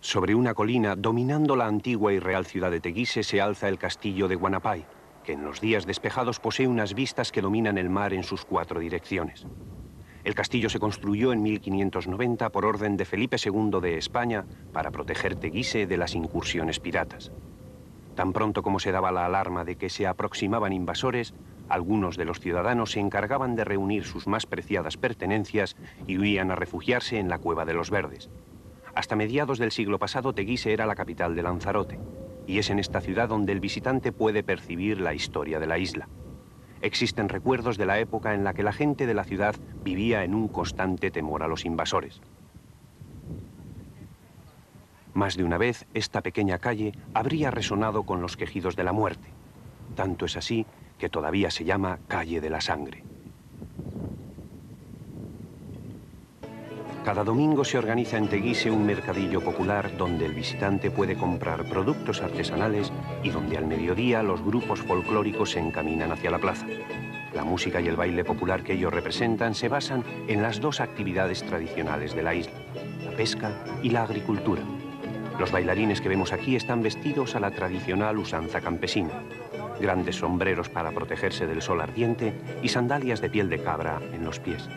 Sobre una colina, dominando la antigua y real ciudad de Teguise, se alza el castillo de Guanapay, que en los días despejados posee unas vistas que dominan el mar en sus 4 direcciones. El castillo se construyó en 1590 por orden de Felipe II de España para proteger Teguise de las incursiones piratas. Tan pronto como se daba la alarma de que se aproximaban invasores, algunos de los ciudadanos se encargaban de reunir sus más preciadas pertenencias y huían a refugiarse en la Cueva de los Verdes. Hasta mediados del siglo pasado, Teguise era la capital de Lanzarote, y es en esta ciudad donde el visitante puede percibir la historia de la isla. Existen recuerdos de la época en la que la gente de la ciudad vivía en un constante temor a los invasores. Más de una vez, esta pequeña calle habría resonado con los quejidos de la muerte. Tanto es así que todavía se llama Calle de la Sangre. Cada domingo se organiza en Teguise un mercadillo popular donde el visitante puede comprar productos artesanales y donde al mediodía los grupos folclóricos se encaminan hacia la plaza. La música y el baile popular que ellos representan se basan en las 2 actividades tradicionales de la isla, la pesca y la agricultura. Los bailarines que vemos aquí están vestidos a la tradicional usanza campesina. Grandes sombreros para protegerse del sol ardiente y sandalias de piel de cabra en los pies.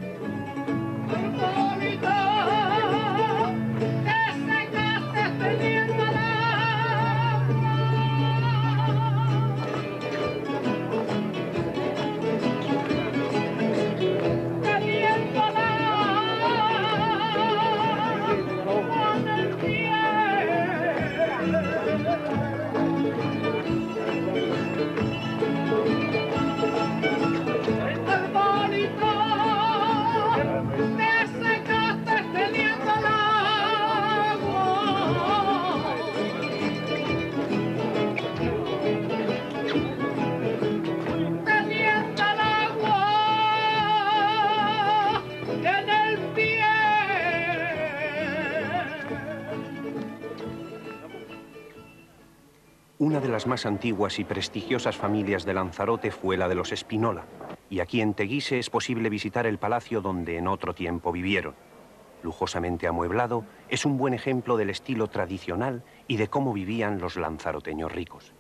Una de las más antiguas y prestigiosas familias de Lanzarote fue la de los Spinola, y aquí en Teguise es posible visitar el palacio donde en otro tiempo vivieron. Lujosamente amueblado, es un buen ejemplo del estilo tradicional y de cómo vivían los lanzaroteños ricos.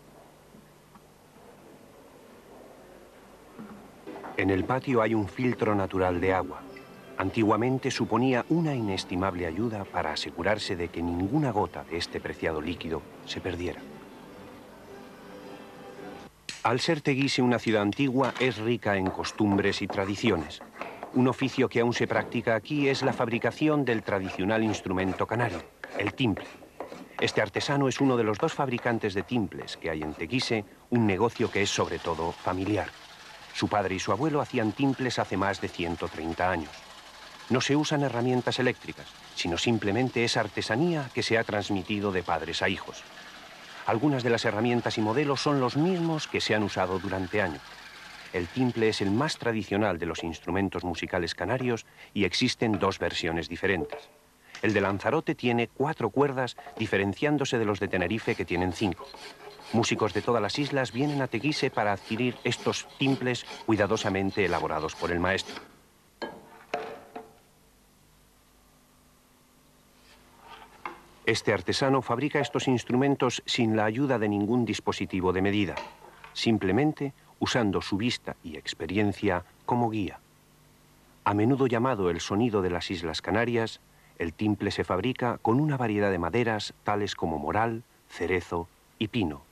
En el patio hay un filtro natural de agua. Antiguamente suponía una inestimable ayuda para asegurarse de que ninguna gota de este preciado líquido se perdiera. Al ser Teguise una ciudad antigua, es rica en costumbres y tradiciones. Un oficio que aún se practica aquí es la fabricación del tradicional instrumento canario, el timple. Este artesano es uno de los 2 fabricantes de timples que hay en Teguise, un negocio que es sobre todo familiar. Su padre y su abuelo hacían timples hace más de 130 años. No se usan herramientas eléctricas, sino simplemente es artesanía que se ha transmitido de padres a hijos. Algunas de las herramientas y modelos son los mismos que se han usado durante años. El timple es el más tradicional de los instrumentos musicales canarios y existen 2 versiones diferentes. El de Lanzarote tiene 4 cuerdas, diferenciándose de los de Tenerife que tienen 5. Músicos de todas las islas vienen a Teguise para adquirir estos timples cuidadosamente elaborados por el maestro. Este artesano fabrica estos instrumentos sin la ayuda de ningún dispositivo de medida, simplemente usando su vista y experiencia como guía. A menudo llamado el sonido de las Islas Canarias, el timple se fabrica con una variedad de maderas tales como moral, cerezo y pino.